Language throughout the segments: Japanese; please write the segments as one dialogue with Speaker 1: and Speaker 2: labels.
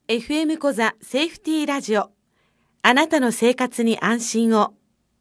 Speaker 1: FM コザセーフティーラジオ、あなたの生活に安心を。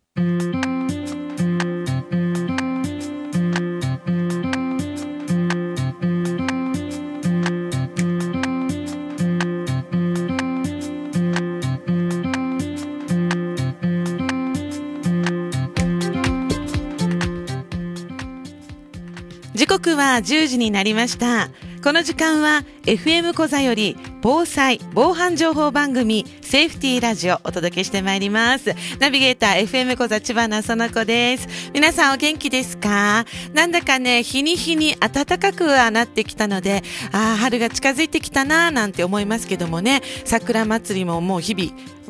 Speaker 1: 時刻は10時になりました。この時間は FM コザより防災・防犯情報番組セーフティーラジオをお届けしてまいります。ナビゲーター FM コザ千葉なその子です。皆さんお元気ですか？なんだかね、日に日に暖かくはなってきたので、春が近づいてきたななんて思いますけどもね、桜祭りももう日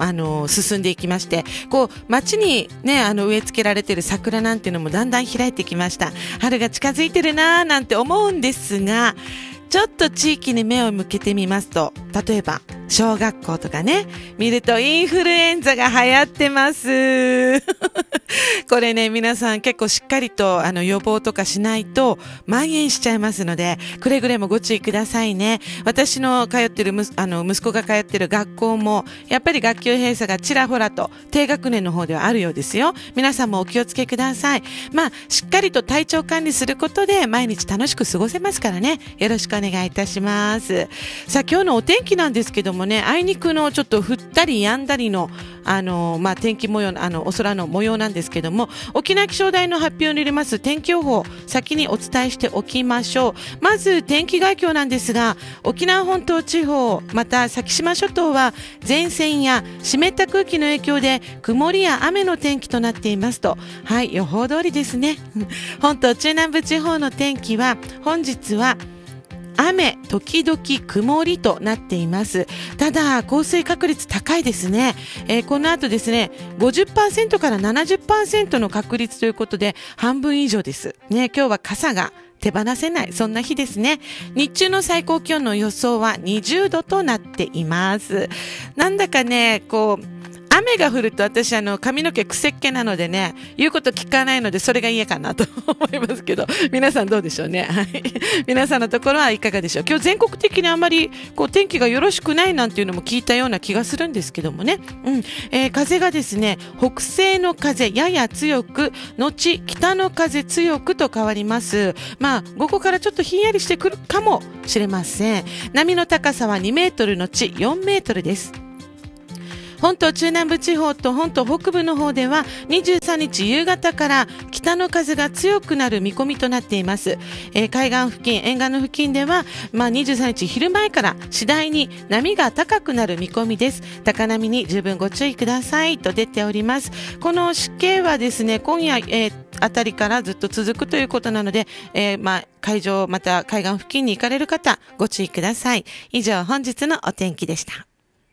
Speaker 1: 々進んでいきまして、街にね、植え付けられている桜なんていうのもだんだん開いてきました。春が近づいてるななんて思うんですが、ちょっと地域に目を向けてみますと、例えば小学校とかね、見るとインフルエンザが流行ってますこれね、皆さん結構しっかりと予防とかしないと蔓延しちゃいますので、くれぐれもご注意くださいね。私の通ってる息子が通ってる学校もやっぱり学級閉鎖がちらほらと低学年の方ではあるようですよ。皆さんもお気をつけください。しっかりと体調管理することで毎日楽しく過ごせますからね。よろしくお願いいたします。さあ、今日のお天気なんですけどもね、あいにくのちょっと降ったり止んだりの天気模様、お空の模様なんですけども、沖縄気象台の発表によります天気予報、先にお伝えしておきましょう。まず天気概況なんですが、沖縄本島地方、また先島諸島は前線や湿った空気の影響で曇りや雨の天気となっていますと。はい、予報通りですね。本島中南部地方の天気は本日は雨時々曇りとなっています。ただ降水確率高いですね。この後ですね 50% から 70% の確率ということで半分以上ですね。今日は傘が手放せない、そんな日ですね。日中の最高気温の予想は20度となっています。なんだかね、雨が降ると私髪の毛くせっ毛なのでね、言うこと聞かないのでそれが嫌かなと思いますけど、皆さんどうでしょうね。はい。皆さんのところはいかがでしょう。今日全国的にあまり天気がよろしくないなんていうのも聞いたような気がするんですけどもね。風がですね、北西の風やや強く、後北の風強くと変わります。午後からちょっとひんやりしてくるかもしれません。波の高さは2メートルのち4メートルです。本島中南部地方と本島北部の方では23日夕方から北の風が強くなる見込みとなっています。海岸付近、沿岸の付近では、23日昼前から次第に波が高くなる見込みです。高波に十分ご注意くださいと出ております。この湿気はですね、今夜、あたりからずっと続くということなので、海上また海岸付近に行かれる方ご注意ください。以上、本日のお天気でした。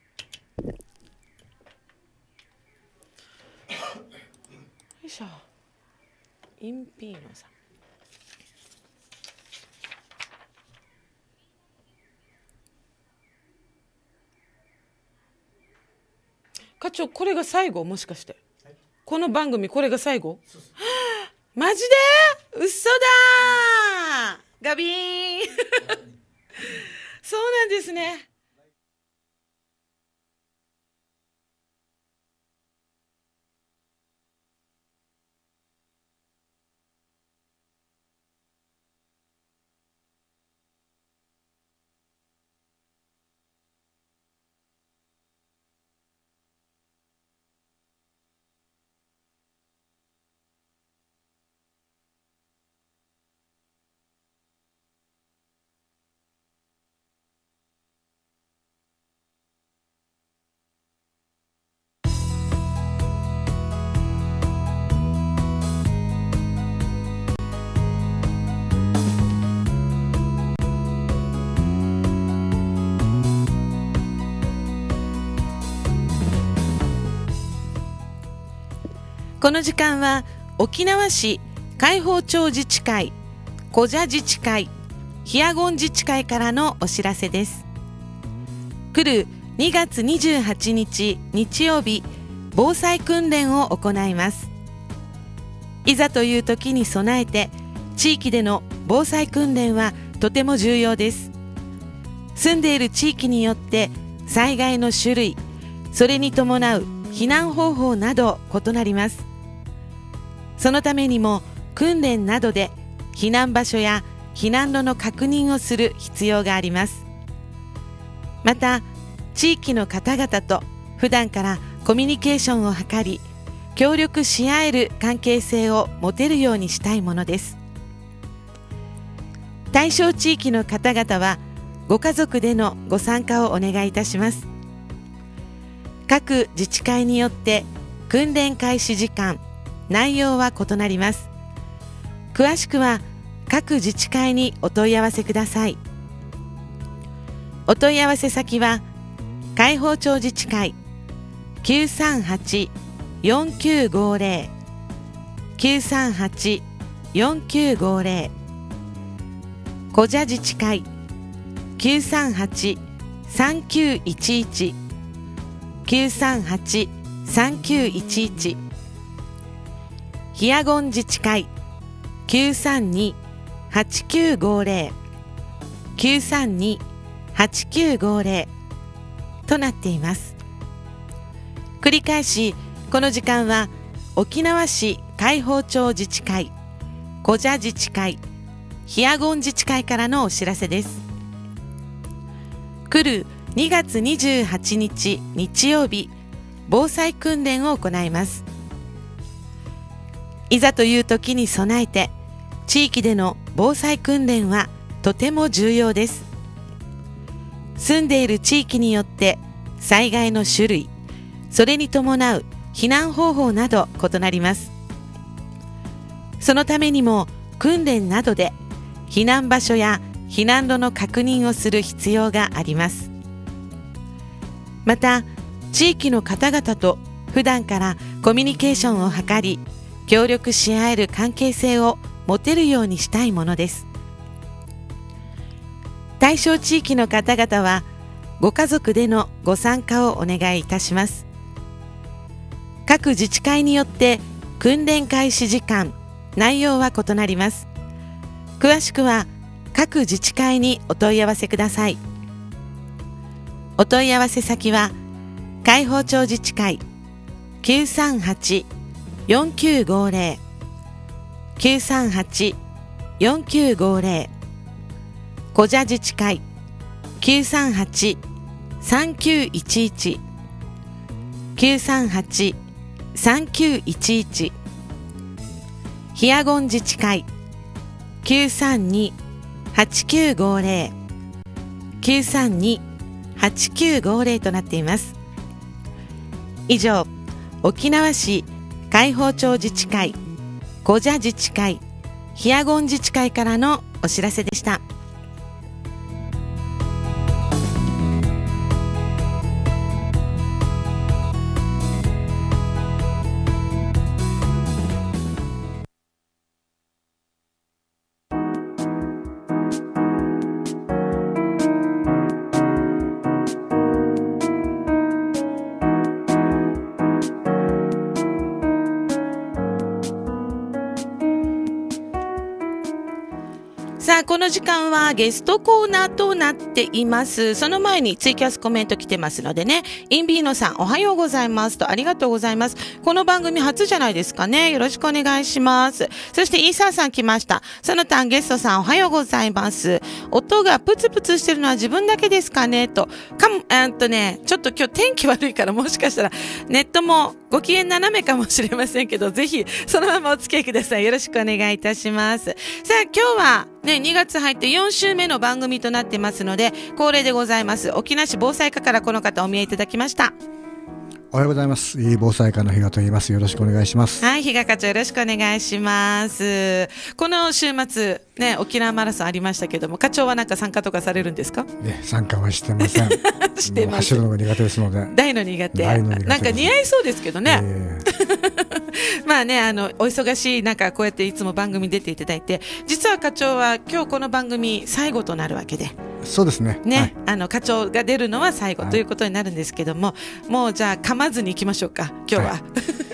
Speaker 1: インピーノさん、課長、これが最後？もしかして、はい、この番組これが最後？マジで？嘘だー、ガビーンそうなんですね。この時間は沖縄市海宝町自治会、古謝自治会、ヒアゴン自治会からのお知らせです。来る2月28日日曜日、防災訓練を行います。いざという時に備えて、地域での防災訓練はとても重要です。住んでいる地域によって災害の種類、それに伴う避難方法など異なります。そのためにも訓練などで避難場所や避難路の確認をする必要があります。また、地域の方々と普段からコミュニケーションを図り、協力し合える関係性を持てるようにしたいものです。対象地域の方々はご家族でのご参加をお願いいたします。各自治会によって訓練開始時間、内容は異なります。詳しくは各自治会にお問い合わせください。お問い合わせ先は海宝町自治会 938-4950 938-4950 古社自治会 938-3911 938-3911 ヒアゴン自治会 932-8950 932-8950 となっています。繰り返し、この時間は沖縄市海宝町自治会、古社自治会、ヒアゴン自治会からのお知らせです。来る2月28日日曜日、防災訓練を行います。いざという時に備えて、地域での防災訓練はとても重要です。住んでいる地域によって災害の種類、それに伴う避難方法など異なります。そのためにも訓練などで避難場所や避難路の確認をする必要があります。また、地域の方々と普段からコミュニケーションを図り、協力し合える関係性を持てるようにしたいものです。対象地域の方々はご家族でのご参加をお願いいたします。各自治会によって訓練開始時間、内容は異なります。詳しくは各自治会にお問い合わせください。お問い合わせ先は海宝町自治会 938-4950 938-4950 古社自治会 938-3911 938-3911 ヒアゴン自治会 932-8950 932-8950 となっています。以上、沖縄市海宝町自治会、古社自治会、ヒアゴン自治会からのお知らせでした。さあ、この時間はゲストコーナーとなっています。その前にツイキャスコメント来てますのでね。インビーノさん、おはようございますと、ありがとうございます。この番組初じゃないですかね。よろしくお願いします。そしてイーサーさん来ました。その他ゲストさん、おはようございます。音がプツプツしてるのは自分だけですかねと。ちょっと今日天気悪いから、もしかしたらネットもご機嫌斜めかもしれませんけど、ぜひそのままお付き合いください。よろしくお願いいたします。さあ、今日はね、2月入って4週目の番組となってますので、恒例でございます。沖縄市防災課からこの方お見えいただきました。
Speaker 2: おはようございます。防災課の比嘉と言います。よろしくお願いします。
Speaker 1: はい、比嘉課長よろしくお願いします。この週末ね、沖縄マラソンありましたけども、課長はなんか参加とかされるんですか？
Speaker 2: ね、参加はしてません。してます。走るのが苦手ですので。
Speaker 1: 大の苦手。なんか似合いそうですけどね。まあね、お忙しい中、こうやっていつも番組出ていただいて、実は課長は今日この番組最後となるわけで。
Speaker 2: そうですね。
Speaker 1: ね、はい、課長が出るのは最後ということになるんですけども、もうじゃあ噛まずに行きましょうか、今日は。はい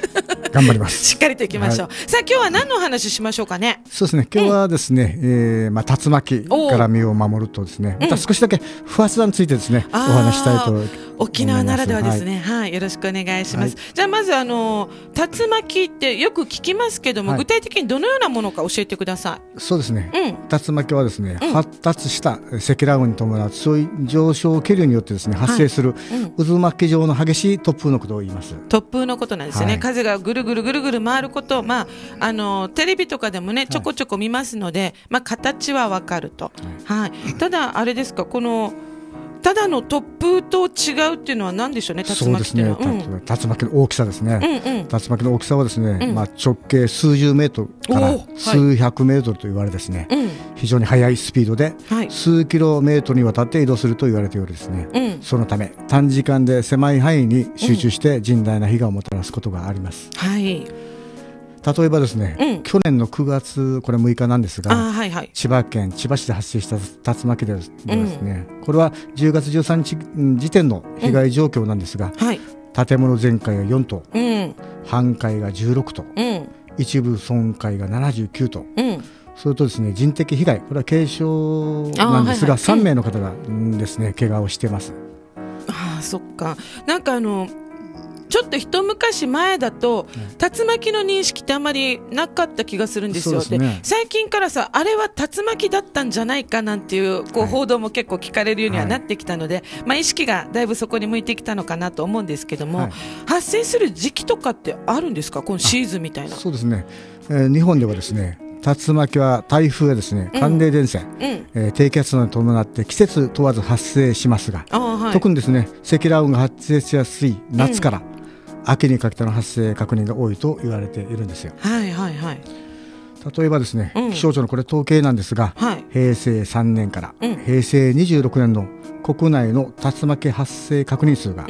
Speaker 2: 頑張ります。
Speaker 1: しっかりといきましょう。さあ今日は何のお話ししましょうかね。
Speaker 2: そうですね。今日はですね、竜巻から身を守るとですね、また少しだけ不発弾についてですね、お話したいと思います。
Speaker 1: 沖縄ならではですね。はい、よろしくお願いします。じゃあまず竜巻ってよく聞きますけども、具体的にどのようなものか教えてください。
Speaker 2: そうですね。竜巻はですね、発達した積乱雲に伴うそういう上昇気流によってですね発生する渦巻き状の激しい突風のことを言います。
Speaker 1: 突風のことなんですよね。風がぐるぐるぐるぐる回ること、テレビとかでもねちょこちょこ見ますので、形はわかると。ただあれですか、ただの突風と違うっていうのは何でしょうね、竜巻っていうのは。
Speaker 2: 竜巻の大きさですね。竜巻の大きさはですね、直径数十メートルから数百メートルと言われですね、非常に速いスピードで数キロメートルにわたって移動すると言われておりですね、そのため短時間で狭い範囲に集中して甚大な被害をもたらすことがあります。例えばですね、去年の9月これ6日なんですが、千葉県千葉市で発生した竜巻でですね、これは10月13日時点の被害状況なんですが、建物全壊が4棟、半壊が16棟、一部損壊が79棟、それとですね人的被害、これは軽傷なんですが、3名の方がですね怪我をしています。
Speaker 1: そっか。なんかちょっと一昔前だと竜巻の認識ってあんまりなかった気がするんですよ。で最近からさ、あれは竜巻だったんじゃないかなんていう報道も結構聞かれるようにはなってきたので、意識がだいぶそこに向いてきたのかなと思うんですけども、発生する時期とかってあるんですか、このシーズンみたいな。
Speaker 2: そうですね、日本ではですね竜巻は台風やですね寒冷前線、低気圧などに伴って季節問わず発生しますが、特にですね積乱雲が発生しやすい夏から秋にかけての発生確認が多いと言われているんですよ。例えばですね、気象庁のこれ統計なんですが、平成3年から平成26年の国内の竜巻発生確認数が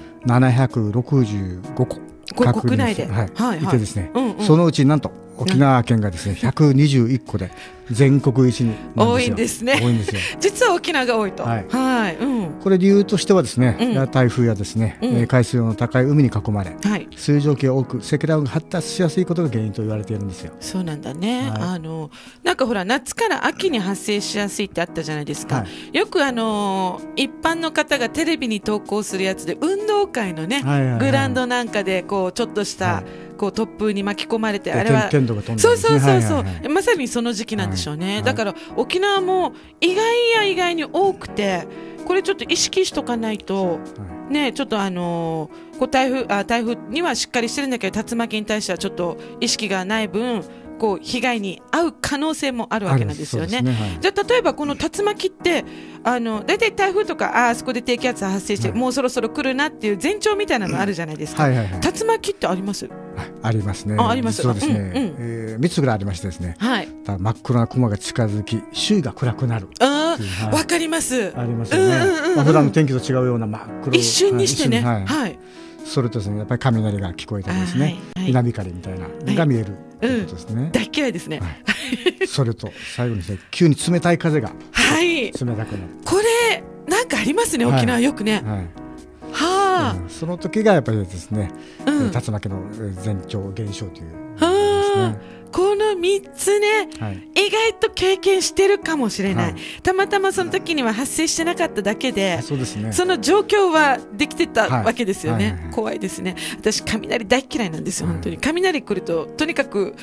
Speaker 2: 765個確認いてですね、そのうちなんと沖縄県がですね121個で全国一に
Speaker 1: 多いんですね。
Speaker 2: 多いんですよ。
Speaker 1: 実は沖縄が多いと。
Speaker 2: これ理由としてはですね、台風やですね、海水温の高い海に囲まれ、水蒸気が多く積乱雲が発達しやすいことが原因と言われているんですよ。
Speaker 1: そうなんだね。なんかほら夏から秋に発生しやすいってあったじゃないですか。よく一般の方がテレビに投稿するやつで、運動会のねグラウンドなんかでちょっとした突風に巻き込まれて、あれはそうまさにその時期なんでしょうね。だから沖縄も意外に多くて、これちょっと意識しとかないとね、ちょっと台風にはしっかりしてるんだけど、竜巻に対してはちょっと意識がない分被害に遭う可能性もあるわけなんですよね。じゃあ例えばこの竜巻ってだいたい台風とかあそこで低気圧が発生して、もうそろそろ来るなっていう前兆みたいなのあるじゃないですか。竜巻ってあります？
Speaker 2: ありますね。
Speaker 1: あります。
Speaker 2: そうですね。3つぐらいありましてですね。真っ黒な雲が近づき周囲が暗くなる。
Speaker 1: わかります。
Speaker 2: ありますよね。普段の天気と違うような真っ黒。
Speaker 1: 一瞬にしてね。
Speaker 2: それとですね、やっぱり雷が聞こえたりですね、稲光みたいなのが見えるということですね。
Speaker 1: 大嫌いですね。
Speaker 2: それと最後にですね、急に冷たい風が冷たくなる。
Speaker 1: これなんかありますね、沖縄よくね。
Speaker 2: その時がやっぱりですね、竜巻の前兆現象というですね。
Speaker 1: この3つね、意外と経験してるかもしれない。たまたまその時には発生してなかっただけで、その状況はできてたわけですよね。怖いですね。私雷大嫌いなんですよ、本当に。雷来るととにかく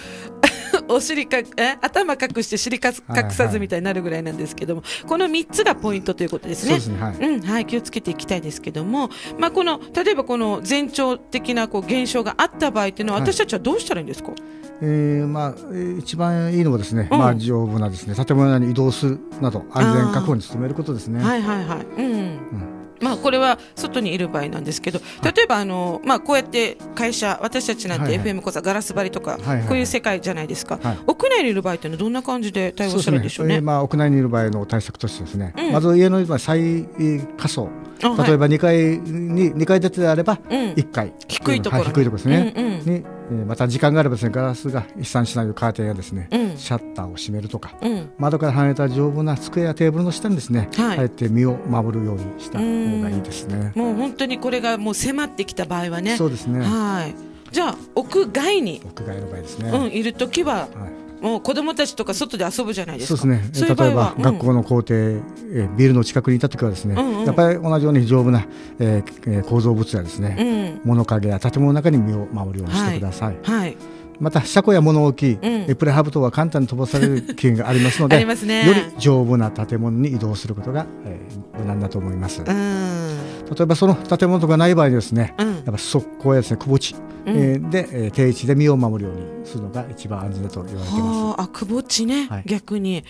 Speaker 1: 頭隠して尻隠さずみたいになるぐらいなんですけども、この3つがポイントということですね。気をつけていきたいですけども、例えばこの前兆的な現象があった場合っていうのは、私たちはどうしたらいいんですか？
Speaker 2: 一番いいのはですね、丈夫なですね建物内に移動するなど安全確保に努めることですね。これは外にいる場合なんですけど、例えばこうやって会社、私たちなんて FM 講座ガラス張りとかこういう世界じゃないですか。屋内にいる場合ってどんな感じで対応したらいいんでしょうね。 屋内にいる場合の対策としてですね、まず家の再下層、例えば2階建てであれば1階
Speaker 1: 低いところ
Speaker 2: ですねに、また時間があればですね、ガラスが飛散しないカーテンやですね、シャッターを閉めるとか、窓から離れた丈夫な机やテーブルの下にですね、あえて身を守るようにした方がいいですね。
Speaker 1: もう本当にこれがもう迫ってきた場合はね。
Speaker 2: そうですね。
Speaker 1: じゃあ屋外に
Speaker 2: 屋外の場合ですね、
Speaker 1: いるときは、もう子供たちとか外で遊ぶじゃないですか。
Speaker 2: そうですね。例えば学校の校庭、ビルの近くにいたときはですね、やっぱり同じように丈夫な、構造物やですね、物陰や建物の中に身を守るようにしてください。また車庫や物置、プレハブ等は簡単に飛ばされる危険がありますので、より丈夫な建物に移動することが、無難だと思います。例えばその建物がない場合ですね、やっぱ側溝やですね、くぼ地、で定位置で身を守るようにするのが一番安全だと言われています。
Speaker 1: くぼ地ね、逆に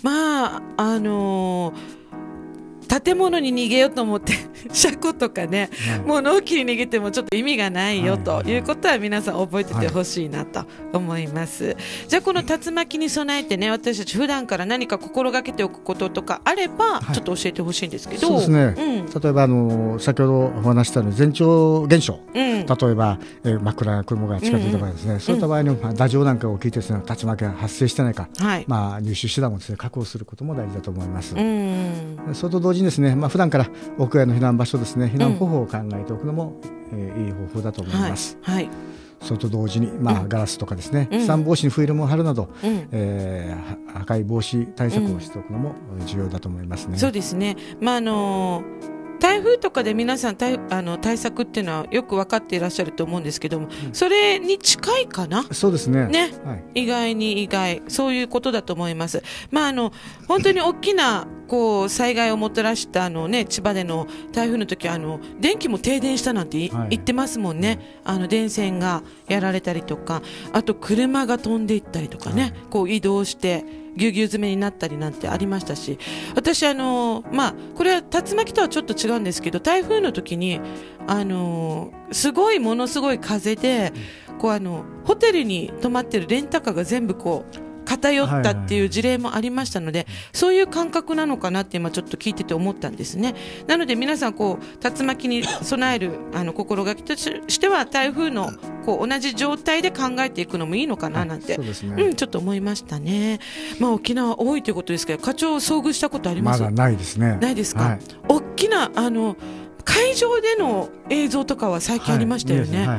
Speaker 1: 建物に逃げようと思って車庫とかね、物置に逃げてもちょっと意味がないよということは皆さん覚えててほしいなと思います。じゃあこの竜巻に備えてね、私たち普段から何か心がけておくこととかあればちょっと教えてほしいんですけど。
Speaker 2: そうですね、例えば先ほどお話したように前兆現象、例えば、真っ暗な雲が近づいた場合ですね、そういった場合に打上なんかを聞いてですね、竜巻が発生してないか、入手手段をですね確保することも大事だと思います。それと同時にですね、普段から屋外の避難場所ですね、避難方法を考えておくのも、いい方法だと思います。それと同時に、ガラスとかですね、飛散防止にフィルムを貼るなど、破壊防止対策をしておくのも重要だと思いますね。
Speaker 1: そうですね。台風とかで皆さん対策っていうのはよく分かっていらっしゃると思うんですけども、それに近いかな。
Speaker 2: そうですね。
Speaker 1: 意外そういうことだと思います。本当に大きな災害をもたらした千葉での台風の時は電気も停電したなんて言ってますもんね。電線がやられたりとか、あと車が飛んでいったりとかね、移動してぎゅうぎゅう詰めになったりなんてありましたし、私これは竜巻とはちょっと違うんですけど、台風の時にものすごい風でホテルに泊まってるレンタカーが全部偏ったっていう事例もありましたので、そういう感覚なのかなって今ちょっと聞いてて思ったんですね。なので皆さん竜巻に備える心がけとしては、台風の同じ状態で考えていくのもいいのかななんて、ちょっと思いましたね。沖縄多いということですけど、課長遭遇したことあります？
Speaker 2: まだないですね。
Speaker 1: ないですか？大きな会場での映像とかは最近ありましたよね。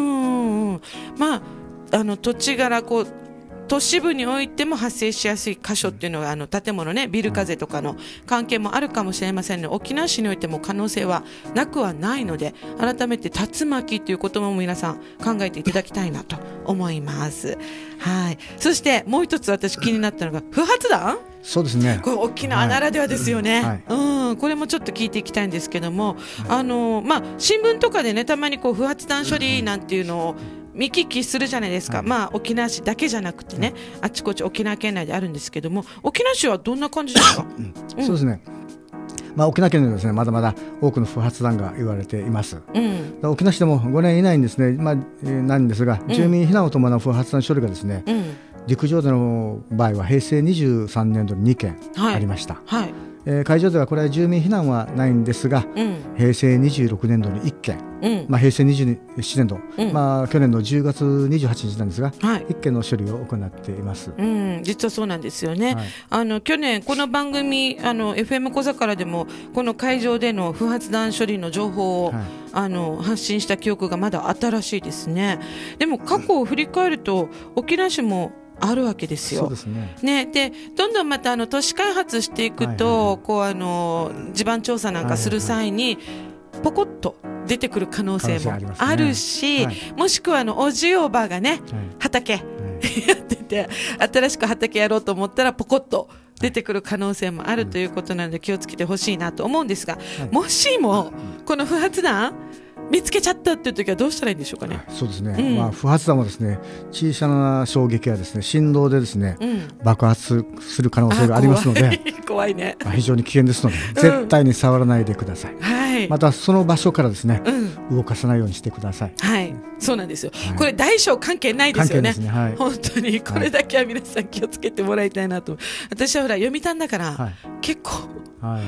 Speaker 1: 土地柄都市部においても発生しやすい箇所っていうのが建物ね、ビル風とかの関係もあるかもしれませんので、沖縄市においても可能性はなくはないので、改めて竜巻という言葉も皆さん考えていただきたいなと思います。そしてもう一つ私気になったのが不発弾。
Speaker 2: そうですね。
Speaker 1: これ沖縄ならではですよね。これもちょっと聞いていきたいんですけども、新聞とかでね、たまに不発弾処理なんていうのを見聞きするじゃないですか。沖縄市だけじゃなくてね、あちこち沖縄県内であるんですけども、沖縄市はどんな感じですか？
Speaker 2: そうですね。沖縄県ではですね、まだまだ多くの不発弾が言われています。沖縄市でも5年以内にですね、ないんですが、住民避難を伴う不発弾処理がですね、陸上での場合は平成23年度に2件ありました。海上ではこれは住民避難はないんですが、平成26年度に1件、平成27年度、去年の10月28日なんですが、1件の処理を行っています。
Speaker 1: 実はそうなんですよね。去年この番組FM 小座からでもこの海上での不発弾処理の情報を、発信した記憶がまだ新しいですね。でも過去を振り返ると沖縄市もあるわけですよ。
Speaker 2: そうですね。
Speaker 1: でどんどんまた都市開発していくと、地盤調査なんかする際にポコッと出てくる可能性もあるし、もしくはおじおばがね、畑やってて新しく畑やろうと思ったらポコッと出てくる可能性もあるということなので気をつけてほしいなと思うんですが、もしもこの不発弾見つけちゃったっていう時はどうしたらいいんでしょうかね。
Speaker 2: そうですね。不発弾はですね、小さな衝撃やですね、振動でですね、爆発する可能性がありますので、
Speaker 1: 怖いね。
Speaker 2: 非常に危険ですので、絶対に触らないでください。またその場所からですね、動かさないようにしてください。
Speaker 1: そうなんですよ。これ大小関係ないですよね。本当にこれだけは皆さん気をつけてもらいたいなと。私はほら読谷だから、結構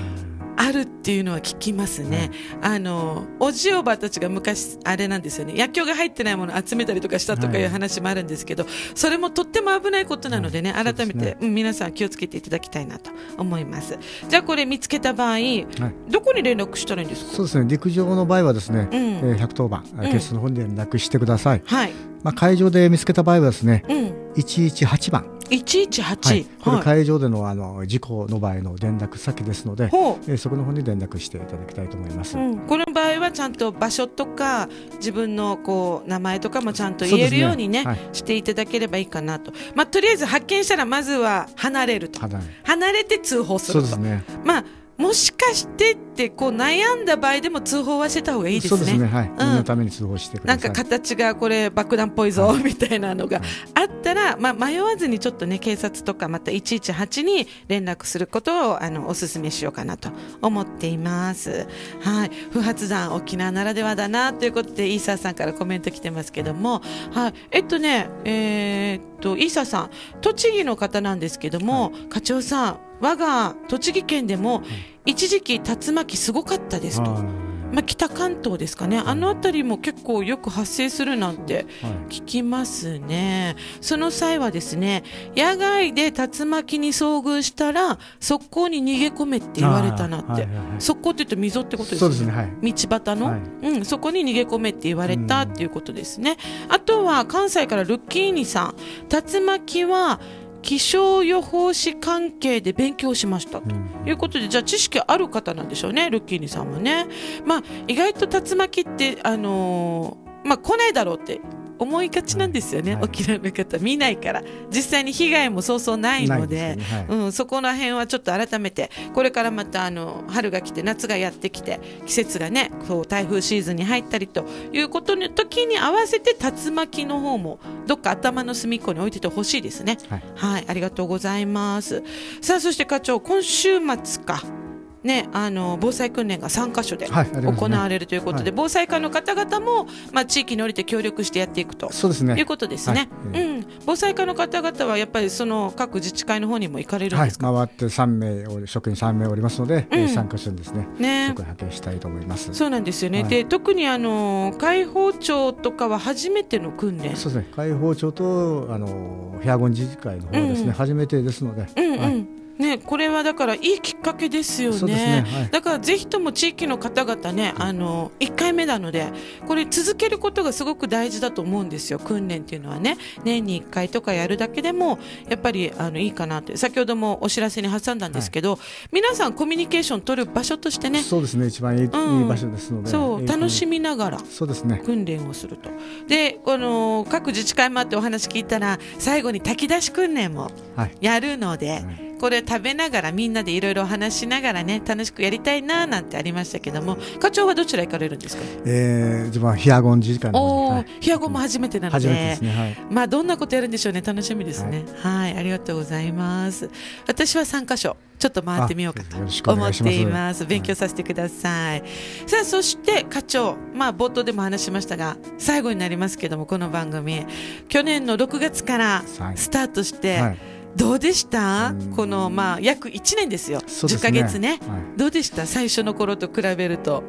Speaker 1: あるっていうのは聞きますね。おじおばたちが昔あれなんですよね、薬莢が入ってないものを集めたりとかしたとかいう話もあるんですけど、それもとっても危ないことなのでね、改めて、皆さん気をつけていただきたいなと思います。じゃあこれ見つけた場合、どこに連絡したらいいんですか？
Speaker 2: そうですね、陸上の場合はですね、110番警察の方に連絡してください。海上で見つけた場合はですね、118番
Speaker 1: 118、
Speaker 2: これ海上での事故の場合の連絡先ですので、そこの方に連絡していただきたいと思います。
Speaker 1: この場合はちゃんと場所とか自分の名前とかもちゃんと言えるようにね、していただければいいかなと。とりあえず発見したらまずは離れると、離れて通報すると。そうですね。もしかしてって悩んだ場合でも通報はしてた方がいいですね。
Speaker 2: そうですね、念のために通報してください。
Speaker 1: なんか形がこれ爆弾っぽいぞ、みたいなのがあったら、迷わずにちょっとね、警察とかまた118に連絡することをお勧めしようかなと思っています。不発弾沖縄ならではだなということでイーサーさんからコメント来てますけども、イーサーさん栃木の方なんですけども、課長さん、我が栃木県でも一時期竜巻すごかったですと。北関東ですかね、あの辺りも結構よく発生するなんて聞きますね。その際はですね、野外で竜巻に遭遇したら速攻に逃げ込めって言われたなって。速攻って言うと溝ってことですね。そうですね、道端の、そこに逃げ込めって言われたっていうことですね。あとは関西からルッキーニさん、竜巻は気象予報士関係で勉強しましたということで、じゃあ知識ある方なんでしょうね、ルッキーニさんはね。意外と竜巻って来ないだろうって思いがちなんですよね、沖縄の方見ないから。実際に被害もそうそうないので、そこら辺はちょっと改めて、これからまた春が来て夏がやってきて季節がね、台風シーズンに入ったりということの時に合わせて竜巻の方もどっか頭の隅っこに置いててほしいですね。ありがとうございます。さあ、そして課長、今週末かね、防災訓練が3カ所で行われるということで、防災課の方々も、地域に降りて協力してやっていくということですね。防災課の方々はやっぱりその各自治会の方にも行かれるんですか？
Speaker 2: 回って3名職員3名おりますので、3カ所にですね、職員派遣したいと思います。
Speaker 1: そうなんですよね。で、特に海保庁とかは初めての訓練。
Speaker 2: そうですね、海保庁と平郡自治会の方はですね、初めてですので、
Speaker 1: これはだからいいきっかけですよね。だからぜひとも地域の方々ね、1回目なのでこれ続けることがすごく大事だと思うんですよ。訓練っていうのはね、年に1回とかやるだけでもやっぱりいいかなって、先ほどもお知らせに挟んだんですけど、皆さんコミュニケーション取る場所としてね、
Speaker 2: そうですね、一番いい場所ですので、
Speaker 1: 楽しみながら訓練をすると。で、各自治会もあってお話聞いたら、最後に炊き出し訓練もやるので、これ食べながらみんなでいろいろお話しながらね、楽しくやりたいななんてありましたけども、課長はどちら行かれるんですか？
Speaker 2: 自分はヒアゴン自治会の方に。
Speaker 1: ヒアゴンも初めてなので、どんなことやるんでしょうね、楽しみですね。ありがとうございます。私は3カ所ちょっと回ってみようかと思っています。勉強させてください。さあ、そして課長、冒頭でも話しましたが最後になりますけども、この番組去年の6月からスタートして、どうでした？この約1年ですよ。10ヶ月ね。どうでした？最初の頃と比べると。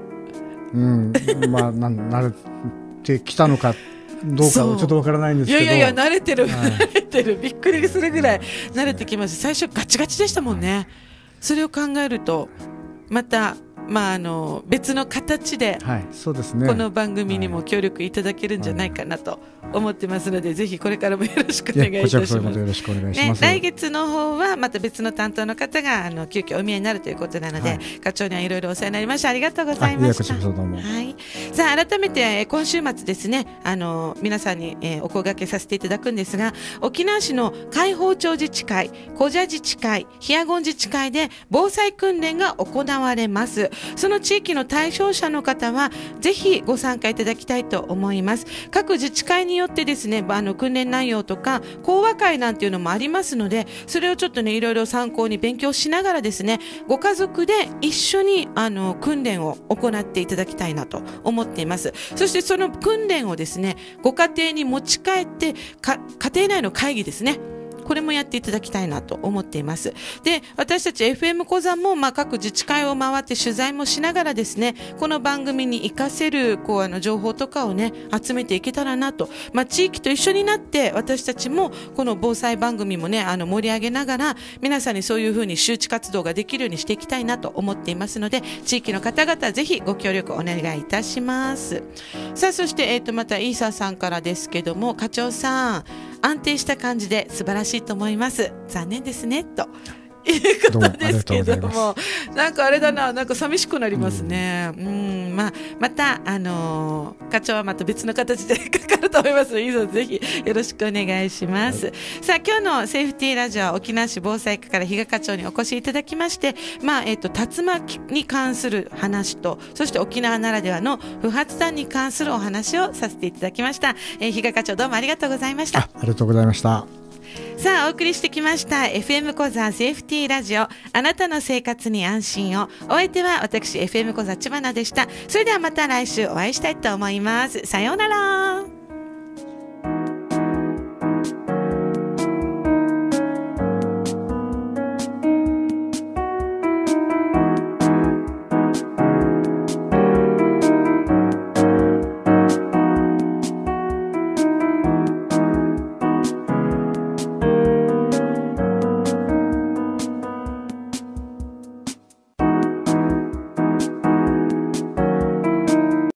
Speaker 2: 慣れてきたのかどうかちょっとわからないんですけど。
Speaker 1: いや慣れてる、慣れてる。びっくりするぐらい慣れてきました。最初ガチガチでしたもんね。それを考えるとまた別の形でこの番組にも協力いただけるんじゃないかなと思ってますので、ぜひこれからもよろしくお願いいたします。
Speaker 2: よろしくお願いします。
Speaker 1: 来月の方はまた別の担当の方が急遽お見えになるということなので、課長にはいろいろお世話になりました。ありがとうございました。さあ、改めて今週末ですね、皆さんにお声掛けさせていただくんですが、沖縄市の海保町自治会、小社自治会、ヒアゴン自治会で防災訓練が行われます。その地域の対象者の方はぜひご参加いただきたいと思います。各自治会によってですね、訓練内容とか講話会なんていうのもありますので、それをちょっとね、いろいろ参考に勉強しながらですね、ご家族で一緒に訓練を行っていただきたいなと思っています。そしてその訓練をですね、ご家庭に持ち帰って家庭内の会議ですね、 これもやっていただきたいなと思っています。で、私たち FM 講座も各自治会を回って取材もしながらですね、この番組に活かせる情報とかをね集めていけたらなと、地域と一緒になって私たちもこの防災番組もね盛り上げながら皆さんにそういうふうに周知活動ができるようにしていきたいなと思っていますので、地域の方々ぜひご協力お願いいたします。さあそして、またイーサさんからですけども、課長さん安定した感じで素晴らしいと思います。残念ですねということですけども、なんかあれだな、なんか寂しくなりますね。また課長はまた別の形でかかると思いますので、いいぞぜひよろしくお願いします。さあ今日のセーフティーラジオは沖縄市防災課から比嘉課長にお越しいただきまして、竜巻に関する話と、そして沖縄ならではの不発弾に関するお話をさせていただきました。比嘉課長どうもありがとうございました。
Speaker 2: ありがとうございました。
Speaker 1: さあお送りしてきました FM コザセーフティーラジオ、あなたの生活に安心を。お相手は私 FM コザ知花でした。それではまた来週お会いしたいと思います。さようなら。